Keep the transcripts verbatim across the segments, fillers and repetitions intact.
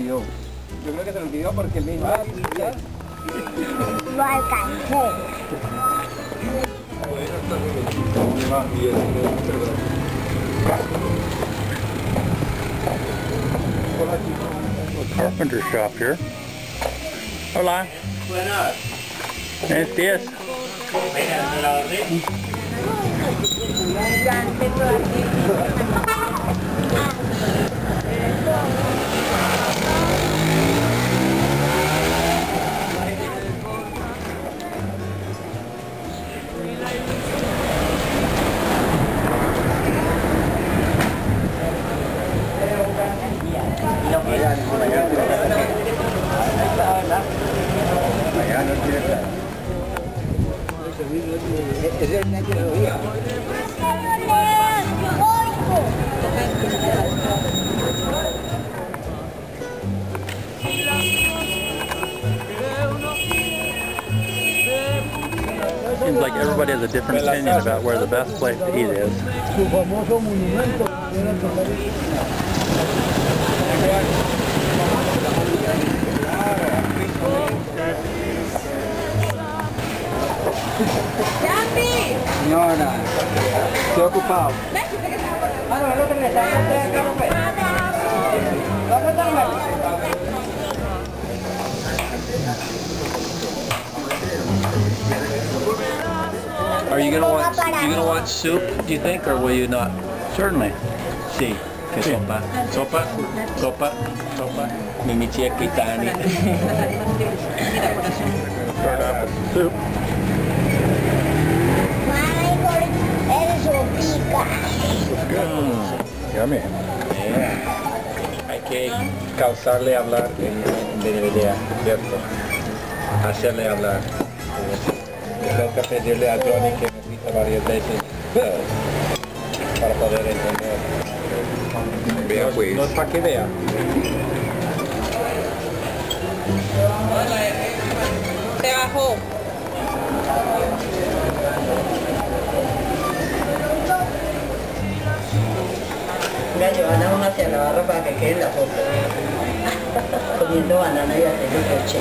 olvidó. Yo creo que se lo olvidó porque él me dijo, ah, ya. Lo alcancé. Carpenter shop here. Hola. Buenas. Buenos días. Seems like everybody has a different opinion about where the best place to eat is. Señora, estoy ocupado. Are you gonna want you gonna want soup? Do you think, or will you not? Certainly. Sí. ¿Qué sopa? Sopa. Sopa. Sopa. Mimichi Kitani. Start off with soup. Mm. Yummy. Yeah. Hay que causarle hablar en, en Benevidia, ¿cierto? Hacerle hablar. Tengo que pedirle a Johnny que me repita varias veces para poder entender. Vea pues. No es para que vea. Se bajó. Mira, Giovanna una hacia la barra para que quede la foto. Comiendo banana y haciendo coche.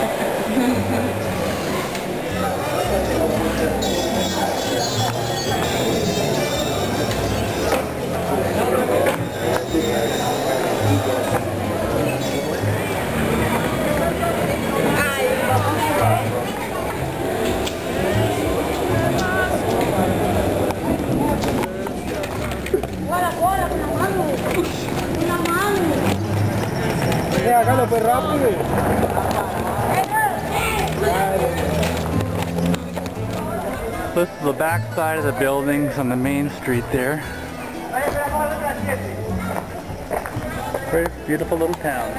Hágalo pues rápido. This is the back side of the buildings on the main street there. Very beautiful little town.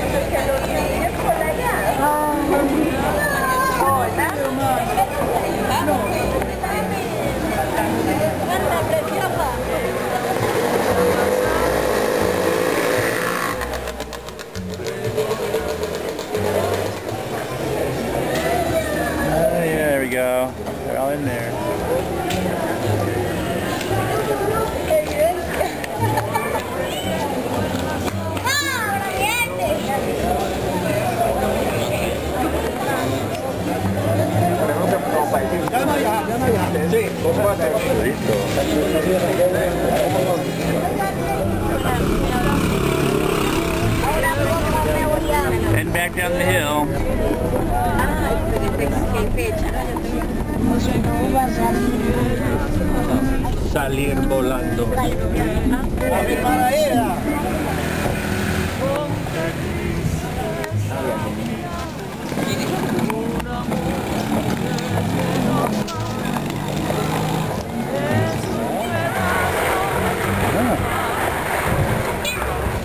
There we go. They're all in there. Listo. Heading back down the hill. Salir volando.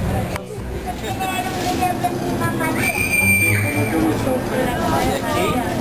Aquí.